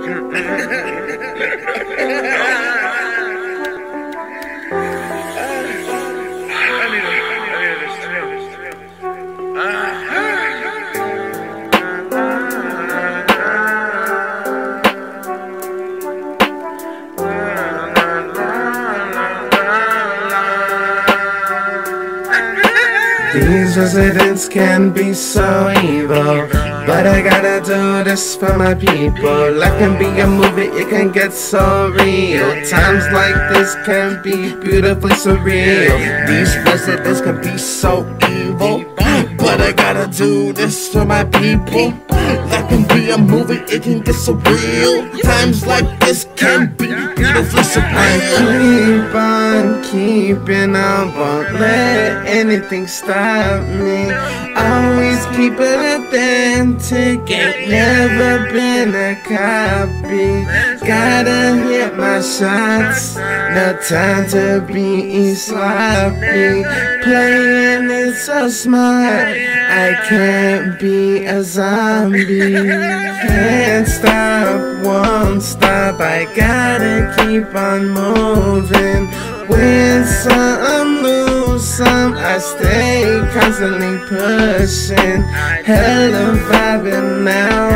These residents can be so evil, but I gotta do this for my people. Life can be a movie, it can get so real. Times like this can be beautifully surreal. These residents can be so evil, but I gotta do this for my people. Life can be a movie, it can get so real. Times like this can be beautifully surreal. Keep on keeping on, won't let anything stop me. Always keep it authentic, ain't never been a copy. Gotta hit my shots, no time to be sloppy. Playing it so smart, I can't be a zombie. Can't stop, won't stop, I gotta keep on moving. Win some, lose some, I stay constantly pushing. Hella vibing now,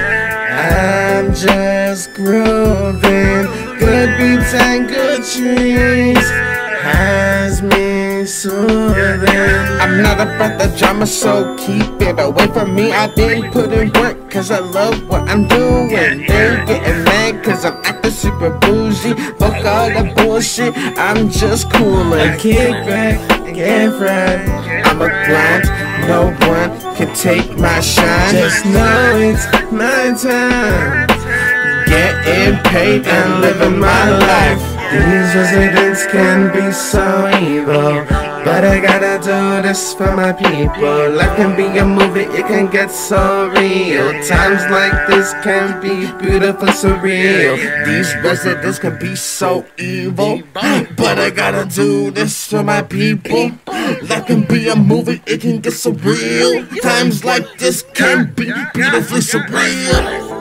I'm just grooving. Good beats and good trees has me soothing. I'm not about the drama, so keep it away from me. I didn't put in work, cause I love what I'm doing. They're getting mad, cause I'm acting super bougie. Fuck all the bullshit, I'm just coolin'. Kick back, get right, I'm a grind, no one can take my shine. Just know it's my time, getting paid and living my life. These residents can be so evil, but I gotta do this for my people. Life can be a movie, it can get so real. Times like this can be beautiful, surreal. These residents can be so evil, but I gotta do this for my people. Life can be a movie, it can get so real. Times like this can be beautifully surreal.